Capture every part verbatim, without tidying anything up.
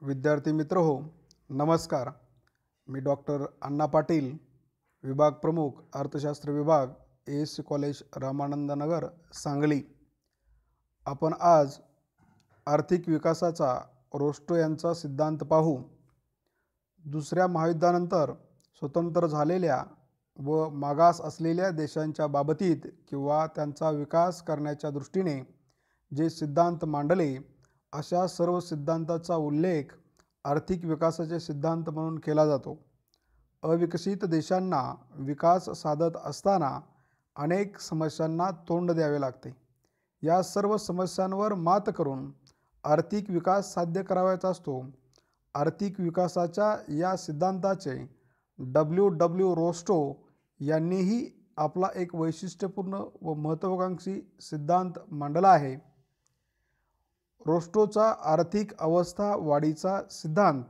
विद्यार्थी मित्र हो, नमस्कार. मी डॉक्टर अण्णा पाटील, विभाग प्रमुख अर्थशास्त्र विभाग, A S C college Ramanand Nagar, Sangli. आपण आज आर्थिक विकासाचा रोस्टो यांचा सिद्धांत पाहू. दुसऱ्या महायुद्धानंतर स्वतंत्र झालेल्या व मागास असलेल्या देशांच्या बाबतीत किंवा त्यांचा विकास करण्याच्या दृष्टीने जे सिद्धांत मांडले, अशा सर्व सिद्धांताचा उल्लेख आर्थिक विकासाचे सिद्धांत म्हणून केला जातो. अविकसित देशांना विकास साधत असताना अनेक समस्यांना तोंड द्यावे लागते. या सर्व समस्यांवर मात करून आर्थिक विकास साध्य करावयाचा असतो. आर्थिक विकासाच्या या सिद्धांताचे डब्ल्यू डब्ल्यू रोस्टो यांनीही आपला एक वैशिष्ट्यपूर्ण व महत्त्वाकांक्षी सिद्धांत मांडला आहे. रोस्टोचा आर्थिक अवस्था वाढीचा सिद्धांत.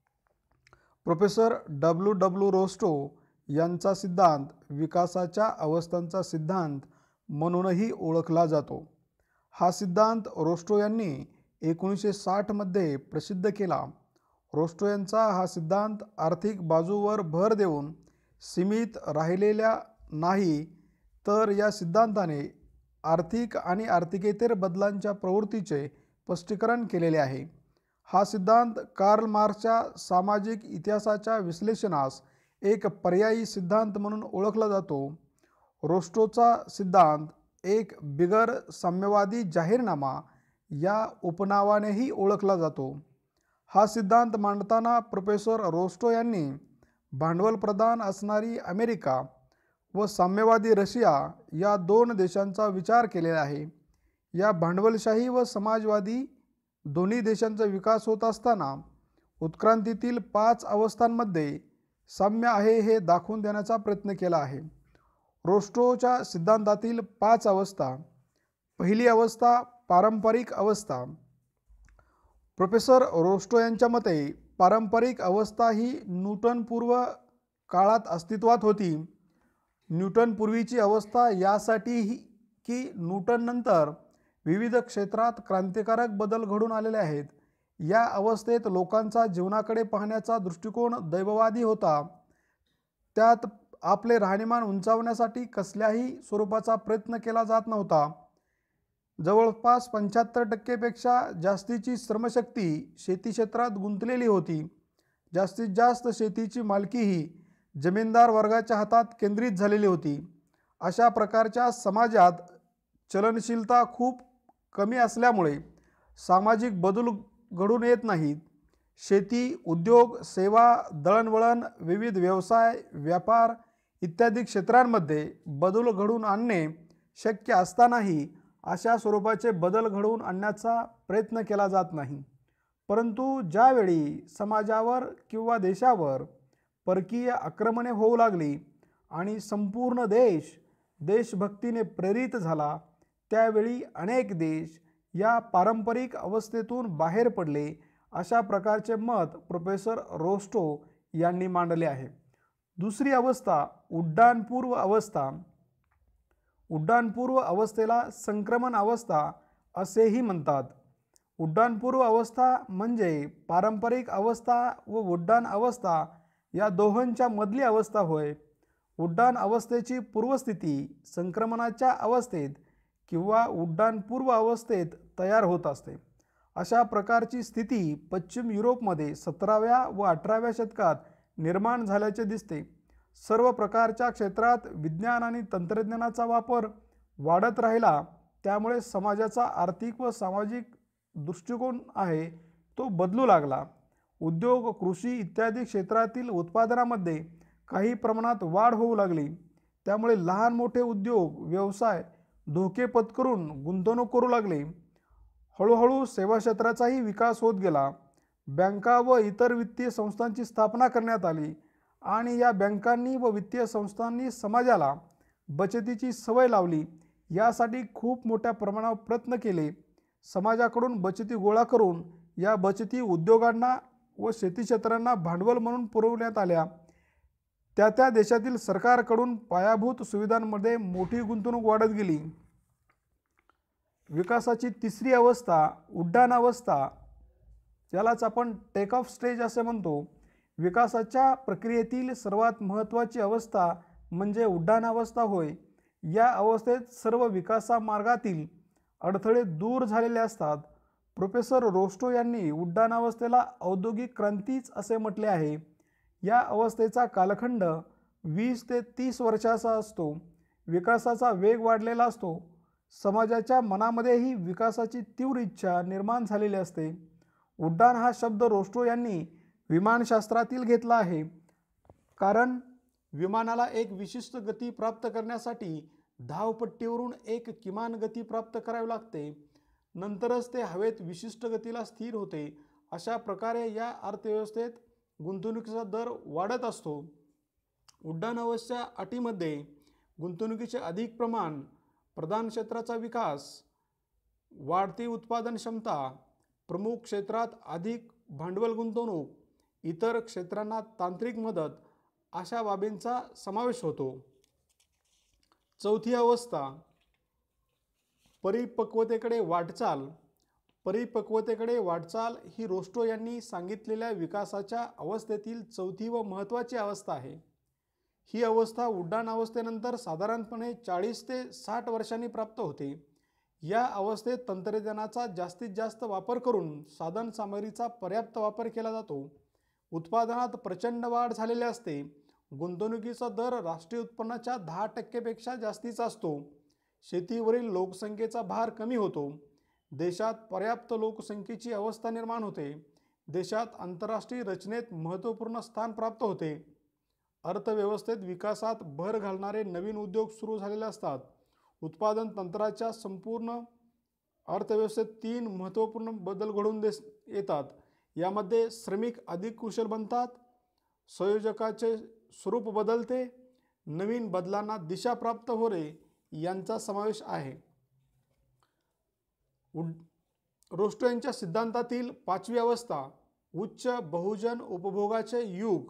प्रोफेसर डब्ल्यू डब्ल्यू रोस्टो यांचा सिद्धांत विकासाच्या अवस्थांचा सिद्धांत म्हणूनही ओळखला जातो. हा सिद्धांत रोस्टो यांनी एकोणीसशे साठमध्ये प्रसिद्ध केला. रोस्टो यांचा हा सिद्धांत आर्थिक बाजूवर भर देऊन सीमित राहिलेला नाही, तर या सिद्धांताने आर्थिक आणि आर्थिकेतर बदलांच्या प्रवृत्तीचे स्पष्टीकरण केलेले आहे. हा सिद्धांत कार्ल मार्क्सच्या सामाजिक इतिहासाच्या विश्लेषणास एक पर्यायी सिद्धांत म्हणून ओळखला जातो. रोस्टोचा सिद्धांत एक बिगर साम्यवादी जाहीरनामा या उपनावानेही ओळखला जातो. हा सिद्धांत मांडताना प्रोफेसर रोस्टो यांनी भांडवल प्रधान असणारी अमेरिका व साम्यवादी रशिया या दोन देशांचा विचार केलेला आहे. या भांडवलशाही व समाजवादी दोन्ही देशांचा विकास होत असताना उत्क्रांतीतील पाच अवस्थांमध्ये साम्य आहे हे दाखवून देण्याचा प्रयत्न केला आहे. रोस्टोच्या सिद्धांतातील पाच अवस्था. पहिली अवस्था पारंपरिक अवस्था. प्रोफेसर रोस्टो यांच्या मते पारंपरिक अवस्था ही न्यूटनपूर्व काळात अस्तित्वात होती. न्यूटनपूर्वीची अवस्था यासाठी की न्यूटननंतर विविध क्षेत्रात क्रांतिकारक बदल घडून आलेले आहेत. या अवस्थेत लोकांचा जीवनाकडे पाहण्याचा दृष्टिकोन दैववादी होता. त्यात आपले राहणीमान उंचावण्यासाठी कसल्याही स्वरूपाचा प्रयत्न केला जात नव्हता. जवळपास पंच्याहत्तर टक्केपेक्षा जास्तीची श्रमशक्ती शेती क्षेत्रात गुंतलेली होती. जास्तीत जास्त शेतीची मालकीही जमीनदार वर्गाच्या हातात केंद्रित झालेली होती. अशा प्रकारच्या समाजात चलनशीलता खूप कमी असल्यामुळे सामाजिक बदल घडून येत नाहीत. शेती, उद्योग, सेवा, दळणवळण, विविध व्यवसाय, व्यापार इत्यादी क्षेत्रांमध्ये बदल घडवून आणणे शक्य असतानाही अशा स्वरूपाचे बदल घडवून आणण्याचा प्रयत्न केला जात नाही. परंतु ज्यावेळी समाजावर किंवा देशावर परकीय आक्रमणे होऊ लागली आणि संपूर्ण देश देशभक्तीने प्रेरित झाला, त्यावेळी अनेक देश या पारंपरिक अवस्थेतून बाहेर पडले. अशा प्रकारचे मत प्रोफेसर रोस्टो यांनी मांडले आहे. दुसरी अवस्था उड्डाणपूर्व अवस्था. उड्डाणपूर्व अवस्थेला संक्रमण अवस्था असेही म्हणतात. उड्डाणपूर्व अवस्था म्हणजे पारंपरिक अवस्था व उड्डाण अवस्था या दोहोंच्या मधली अवस्था होय. उड्डाण अवस्थेची पूर्वस्थिती संक्रमणाच्या अवस्थेत किंवा उड्डाणपूर्व अवस्थेत तयार होत असते. अशा प्रकारची स्थिती पश्चिम युरोपमध्ये सतराव्या व अठराव्या शतकात निर्माण झाल्याचे दिसते. सर्व प्रकारच्या क्षेत्रात विज्ञान आणि तंत्रज्ञानाचा वापर वाढत राहिला, त्यामुळे समाजाचा आर्थिक व सामाजिक दृष्टिकोन आहे तो बदलू लागला. उद्योग, कृषी इत्यादी क्षेत्रातील उत्पादनामध्ये काही प्रमाणात वाढ होऊ लागली. त्यामुळे लहान मोठे उद्योग व्यवसाय धोके पत्करून गुंतवणूक करू लागले. हळूहळू सेवा क्षेत्राचाही विकास होत गेला. बँका व इतर वित्तीय संस्थांची स्थापना करण्यात आली आणि या बँकांनी व वित्तीय संस्थांनी समाजाला बचतीची सवय लावली. यासाठी खूप मोठ्या प्रमाणावर प्रयत्न केले. समाजाकडून बचती गोळा करून या बचती उद्योगांना व शेती क्षेत्रांना भांडवल म्हणून पुरवण्यात आल्या. त्या त्या देशातील सरकारकडून पायाभूत सुविधांमध्ये मोठी गुंतवणूक वाढत गेली. विकासाची तिसरी अवस्था उड्डाण अवस्था त्यालाच आपण टेक ऑफ स्टेज असे म्हणतो. विकासाच्या प्रक्रियेतील सर्वात महत्त्वाची अवस्था म्हणजे उड्डाणावस्था होय. या अवस्थेत सर्व विकासामार्गातील अडथळे दूर झालेले असतात. प्रोफेसर रोस्टो यांनी उड्डाणावस्थेला औद्योगिक क्रांतीच असे म्हटले आहे. या अवस्थेचा कालखंड वीस ते तीस वर्षाचा असतो. विकासाचा वेग वाढलेला असतो. समाजाच्या मनामध्येही विकासाची तीव्र इच्छा निर्माण झालेली असते. उड्डाण हा शब्द रोस्टो यांनी विमानशास्त्रातील घेतला आहे, कारण विमानाला एक विशिष्ट गती प्राप्त करण्यासाठी धावपट्टीवरून एक किमान गती प्राप्त करावी लागते. नंतरच ते हवेत विशिष्ट गतीला स्थिर होते. अशा प्रकारे या अर्थव्यवस्थेत गुंतवणुकीचा दर वाढत असतो. उड्डाणावस्थेच्या अटीमध्ये गुंतवणुकीचे अधिक प्रमाण, प्रधान क्षेत्राचा विकास, वाढती उत्पादन क्षमता, प्रमुख क्षेत्रात अधिक भांडवल गुंतवणूक, इतर क्षेत्रांना तांत्रिक मदत अशा बाबींचा समावेश होतो. चौथी अवस्था परिपक्वतेकडे वाटचाल. परिपक्वतेकडे वाटचाल ही रोस्टो यांनी सांगितलेल्या विकासाच्या अवस्थेतील चौथी व महत्त्वाची अवस्था आहे. ही अवस्था उड्डाण अवस्थेनंतर साधारणपणे चाळीस ते साठ वर्षांनी प्राप्त होते. या अवस्थेत तंत्रज्ञानाचा जास्तीत जास्त वापर करून साधन सामग्रीचा पर्याप्त वापर केला जातो. उत्पादनात प्रचंड वाढ झालेली असते. गुंतवणुकीचा दर राष्ट्रीय उत्पन्नाच्या दहा टक्केपेक्षा जास्तीचा असतो. शेतीवरील लोकसंख्येचा भार कमी होतो. देशात पर्याप्त लोकसंख्येची अवस्था निर्माण होते. देशात आंतरराष्ट्रीय रचनेत महत्त्वपूर्ण स्थान प्राप्त होते. अर्थव्यवस्थेत विकासात भर घालणारे नवीन उद्योग सुरू झालेले असतात. उत्पादन तंत्राच्या संपूर्ण अर्थव्यवस्थेत तीन महत्त्वपूर्ण बदल घडून दिस येतात. यामध्ये श्रमिक अधिक कुशल बनतात, संयोजकाचे स्वरूप बदलते, नवीन बदलांना दिशा प्राप्त होणे यांचा समावेश आहे. उड रोस्टो यांच्या सिद्धांतातील पाचवी अवस्था उच्च बहुजन उपभोगाचे युग.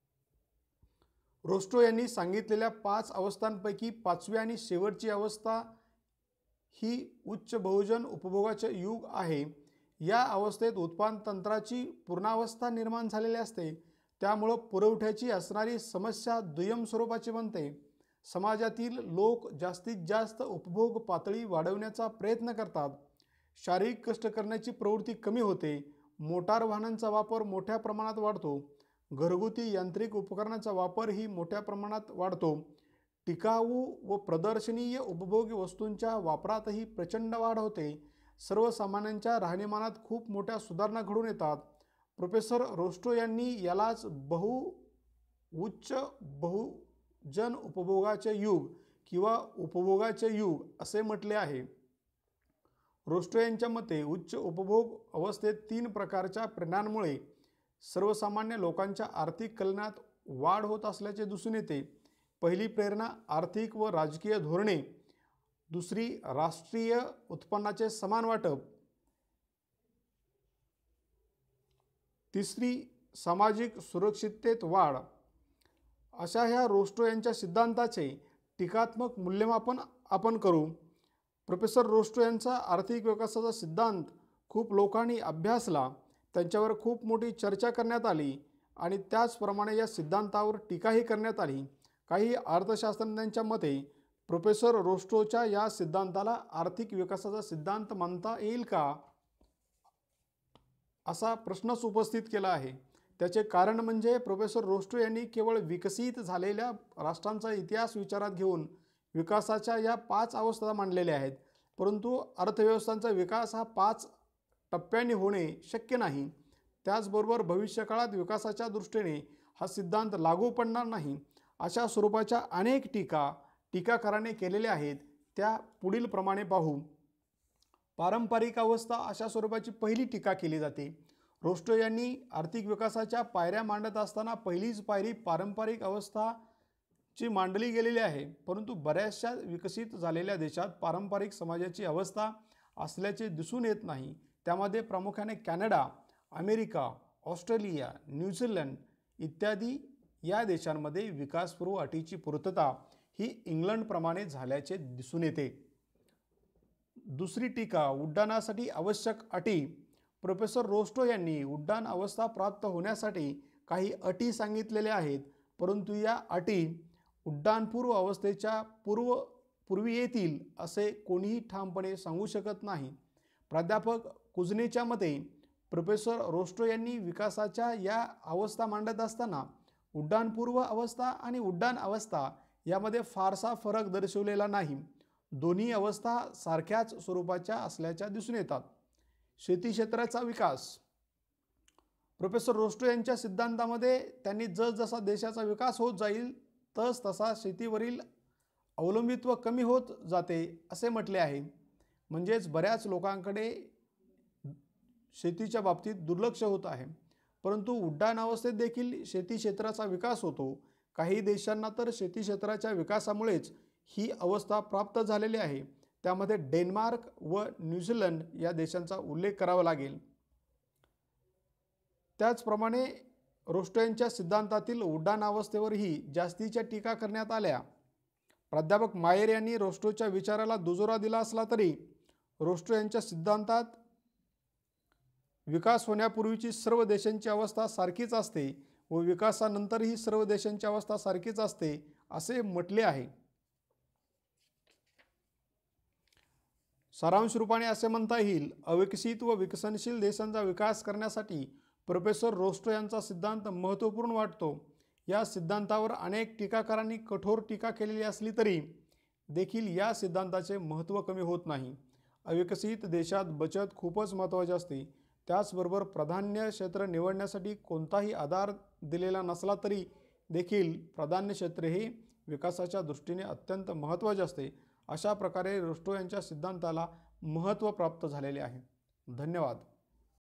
रोस्टो यांनी सांगितलेल्या पाच अवस्थांपैकी पाचवी आणि शेवटची अवस्था ही उच्च बहुजन उपभोगाचे युग आहे. या अवस्थेत उत्पादन तंत्राची पूर्णावस्था निर्माण झालेली असते. त्यामुळं पुरवठ्याची असणारी समस्या दुय्यम स्वरूपाची बनते. समाजातील लोक जास्तीत जास्त उपभोग पातळी वाढवण्याचा प्रयत्न करतात. शारीरिक कष्ट करण्याची प्रवृत्ती कमी होते. मोटार वाहनांचा वापर मोठ्या प्रमाणात वाढतो. घरगुती यांत्रिक उपकरणांचा वापरही मोठ्या प्रमाणात वाढतो. टिकाऊ व प्रदर्शनीय उपभोगी वस्तूंच्या वापरातही प्रचंड वाढ होते. सर्वसामान्यांच्या राहणीमानात खूप मोठ्या सुधारणा घडून येतात. प्रोफेसर रोस्टो यांनी यालाच बहु उच्च बहुजन उपभोगाचे युग किंवा उपभोगाचे युग असे म्हटले आहे. रोस्टो यांच्या मते उच्च उपभोग अवस्थेत तीन प्रकारच्या प्रेरणांमुळे सर्वसामान्य लोकांच्या आर्थिक कल्याणात वाढ होत असल्याचे दिसून येते. पहिली प्रेरणा आर्थिक व राजकीय धोरणे, दुसरी राष्ट्रीय उत्पन्नाचे समान वाटप, तिसरी सामाजिक सुरक्षिततेत वाढ. अशा ह्या रोस्टो यांच्या सिद्धांताचे टीकात्मक मूल्यमापन आपण करू. प्रोफेसर रोस्टो यांचा आर्थिक विकासाचा सिद्धांत खूप लोकांनी अभ्यासला, त्यांच्यावर खूप मोठी चर्चा करण्यात आली आणि त्याचप्रमाणे या सिद्धांतावर टीकाही करण्यात आली. काही अर्थशास्त्रज्ञांच्या मते प्रोफेसर रोस्टोच्या या सिद्धांताला आर्थिक विकासाचा सिद्धांत मानता येईल का, असा प्रश्नच उपस्थित केला आहे. त्याचे कारण म्हणजे प्रोफेसर रोस्टो यांनी केवळ विकसित झालेल्या राष्ट्रांचा इतिहास विचारात घेऊन विकासाच्या या पाच अवस्था मांडलेल्या आहेत. परंतु अर्थव्यवस्थांचा विकास हा पाच टप्प्यांनी होणे शक्य नाही. त्याचबरोबर भविष्यकाळात विकासाच्या दृष्टीने हा सिद्धांत लागू पडणार नाही. अशा स्वरूपाच्या अनेक टीका टीकाकारांनी केलेल्या आहेत. त्या पुढील प्रमाणे पाहू. पारंपरिक अवस्था अशा स्वरूपाची पहिली टीका केली जाते. रोस्टो यांनी आर्थिक विकासाच्या पायऱ्या मांडत असताना पहिलीच पायरी पारंपरिक अवस्थाची मांडली गेलेली आहे. परंतु बऱ्याचशा विकसित झालेल्या देशात पारंपरिक समाजाची अवस्था असल्याचे दिसून येत नाही. त्यामध्ये प्रामुख्याने कॅनडा, अमेरिका, ऑस्ट्रेलिया, न्यूझीलंड इत्यादी या देशांमध्ये विकासपूर्व अटीची पूर्तता ही इंग्लंडप्रमाणे झाल्याचे दिसून येते. दुसरी टीका उड्डाणासाठी आवश्यक अटी. प्रोफेसर रोस्टो यांनी उड्डाण अवस्था प्राप्त होण्यासाठी काही अटी सांगितलेल्या आहेत, परंतु या अटी उड्डाणपूर्व अवस्थेच्या पूर्व पूर्वी येतील असे कोणीही ठामपणे सांगू शकत नाही. प्राध्यापक कुझनेच्या मते प्रोफेसर रोस्टो यांनी विकासाच्या या अवस्था मांडत असताना उड्डाणपूर्व अवस्था आणि उड्डाण अवस्था यामध्ये फारसा फरक दर्शवलेला नाही. दोन्ही अवस्था सारख्याच स्वरूपाच्या असल्याच्या दिसून येतात. शेती क्षेत्राचा विकास. प्रोफेसर रोस्टो यांच्या सिद्धांतामध्ये त्यांनी जसजसा देशाचा विकास होत जाईल तस तसा शेतीवरील अवलंबित्व कमी होत जाते असे म्हटले आहे. म्हणजेच बऱ्याच लोकांकडे शेतीच्या बाबतीत दुर्लक्ष होत आहे. परंतु उड्डाण अवस्थेत देखील शेती क्षेत्राचा विकास होतो. काही देशांना तर शेती क्षेत्राच्या विकासामुळेच ही अवस्था प्राप्त झालेली आहे. त्यामध्ये डेन्मार्क व न्यूझीलंड या देशांचा उल्लेख करावा लागेल. त्याचप्रमाणे रोस्टो यांच्या सिद्धांतातील उड्डाण अवस्थेवरही जास्तीच्या टीका करण्यात आल्या. प्राध्यापक मायर यांनी रोस्टोच्या विचाराला दुजोरा दिला असला तरी रोस्टो यांच्या सिद्धांतात विकास होण्यापूर्वीची सर्व देशांची अवस्था सारखीच असते व विकासानंतरही सर्व देशांची अवस्था सारखीच असते असे म्हटले आहे. सारांश रूपाने असे म्हणता येईल, अविकसित व विकसनशील देशांचा विकास करण्यासाठी प्रोफेसर रोस्टो यांचा सिद्धांत महत्त्वपूर्ण वाटतो. या सिद्धांतावर अनेक टीकाकारांनी कठोर टीका केलेली असली तरी देखील या सिद्धांताचे महत्त्व कमी होत नाही. अविकसित देशात बचत खूपच महत्त्वाची असते. त्याचबरोबर प्राधान्य क्षेत्र निवडण्यासाठी कोणताही आधार दिलेला नसला तरी देखील प्राधान्य क्षेत्र हे विकासाच्या दृष्टीने अत्यंत महत्त्वाचे असते. अशा प्रकारे रोस्टो यांच्या सिद्धांताला महत्त्व प्राप्त झालेले आहे. धन्यवाद.